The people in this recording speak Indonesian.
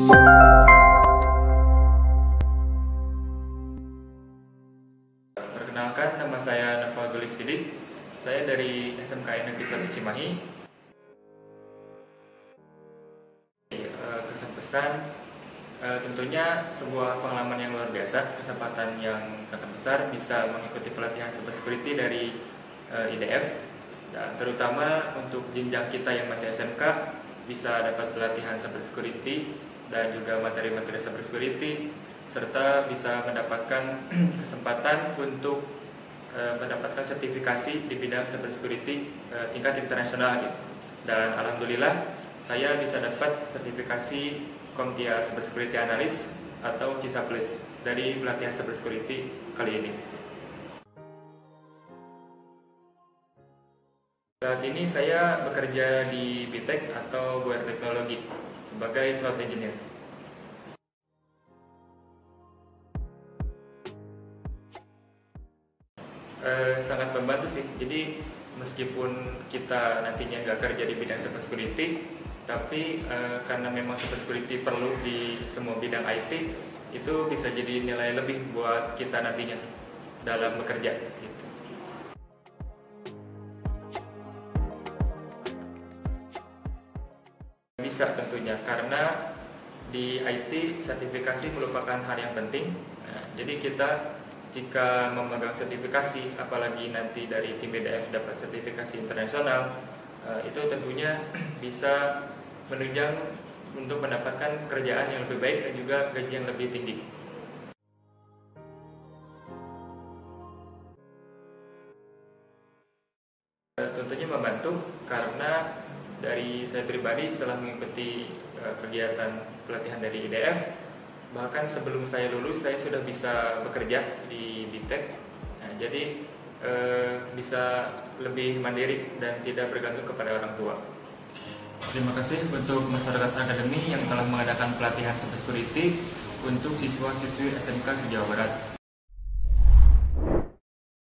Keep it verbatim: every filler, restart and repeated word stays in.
Perkenalkan, nama saya Nafa Golik Sidik. Saya dari S M K N Negeri satu Cimahi. Kesan-pesan tentunya sebuah pengalaman yang luar biasa, kesempatan yang sangat besar bisa mengikuti pelatihan cyber security dari I D F, dan terutama untuk jenjang kita yang masih S M K bisa dapat pelatihan cyber security dan juga materi-materi cyber security, serta bisa mendapatkan kesempatan untuk uh, mendapatkan sertifikasi di bidang cyber security uh, tingkat internasional gitu. Dan alhamdulillah saya bisa dapat sertifikasi CompTIA Cyber Security Analyst atau C I S A Plus dari pelatihan cyber security kali ini. Saat ini saya bekerja di B Tech atau Buyer Teknologi sebagai cloud engineer. Eh, sangat membantu sih. Jadi meskipun kita nantinya nggak kerja di bidang cyber security, tapi eh, karena memang cyber security perlu di semua bidang I T, itu bisa jadi nilai lebih buat kita nantinya dalam bekerja. Gitu. Bisa tentunya, karena di I T sertifikasi merupakan hal yang penting. Nah, jadi kita jika memegang sertifikasi, apalagi nanti dari tim B D F dapat sertifikasi internasional, itu tentunya bisa menunjang untuk mendapatkan pekerjaan yang lebih baik dan juga gaji yang lebih tinggi. Tentunya membantu, karena dari saya pribadi setelah mengikuti kegiatan pelatihan dari I D F, bahkan sebelum saya lulus saya sudah bisa bekerja di B Tech. Nah, jadi e, bisa lebih mandiri dan tidak bergantung kepada orang tua. Terima kasih untuk masyarakat akademi yang telah mengadakan pelatihan cyber security untuk siswa-siswi S M K se-Jawa Barat.